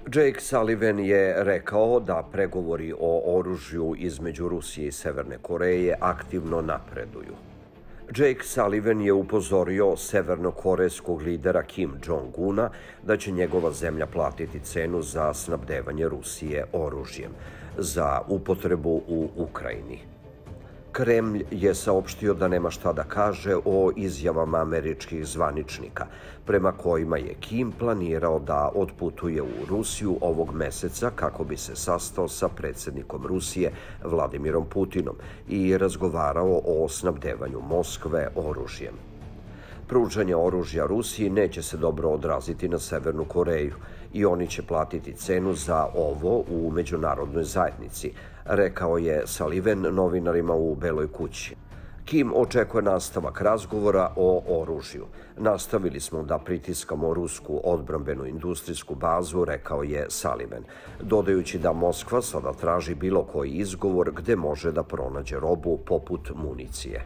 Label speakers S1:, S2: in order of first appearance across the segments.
S1: Jake Sullivan je rekao da pregovori o oružju između Rusije i Severne Koreje aktivno napreduju. Jake Sullivan je upozorio severnokorejskog lidera Kim Jong-una da će njegova zemlja platiti cenu za snabdevanje Rusije oružjem za upotrebu u Ukrajini. Kremlj je saopštio da nema šta da kaže o izjavama američkih zvaničnika, prema kojima je Kim planirao da otputuje u Rusiju ovog meseca kako bi se sastao sa predsjednikom Rusije Vladimirom Putinom i razgovarao o snabdevanju Moskve oružjem. Pružanje oružja Rusiji neće se dobro odraziti na Severnu Koreju i oni će platiti cenu za ovo u međunarodnoj zajednici, rekao je Sullivan novinarima u Beloj kući. Kim očekuje nastavak razgovora o oružju. Nastavili smo da pritiskamo rusku odbrambenu industrijsku bazu, rekao je Sullivan, dodajući da Moskva sada traži bilo koji izgovor gde može da pronađe robu poput municije.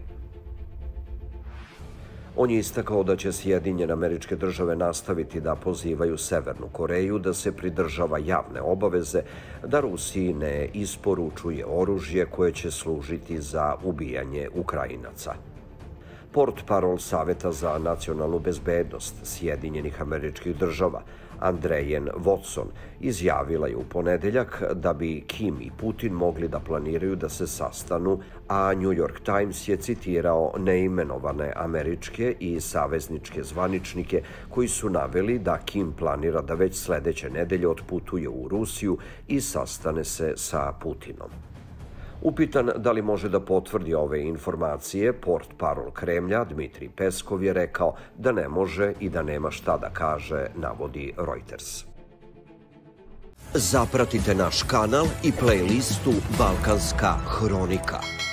S1: On je istakao da će Sjedinjene Američke Države nastaviti da pozivaju Severnu Koreju da se pridržava javne obaveze da Rusiji ne isporučuje oružje koje će služiti za ubijanje Ukrajinaca. Portparol Saveta za nacionalnu bezbednost Sjedinjenih Američkih Država, Andrejen Watson, izjavila je u ponedeljak da bi Kim i Putin mogli da planiraju da se sastanu, a New York Times je citirao neimenovane američke i savezničke zvaničnike koji su naveli da Kim planira da već sledeće nedelje otputuje u Rusiju i sastane se sa Putinom. Upitan da li može da potvrdi ove informacije, portparol Kremlja Dmitrij Peskov je rekao da ne može i da nema šta da kaže, navodi Reuters. Zapratite naš kanal i playlistu Balkanska hronika.